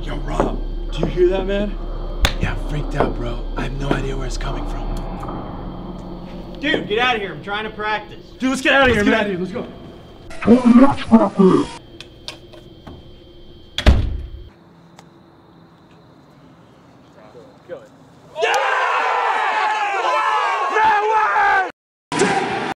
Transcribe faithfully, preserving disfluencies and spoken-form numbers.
Yo, Rob, do you hear that, man? Yeah, I'm freaked out, bro. I have no idea where it's coming from. Dude, get out of here. I'm trying to practice. Dude, let's get out of here, man. Let's go. Good.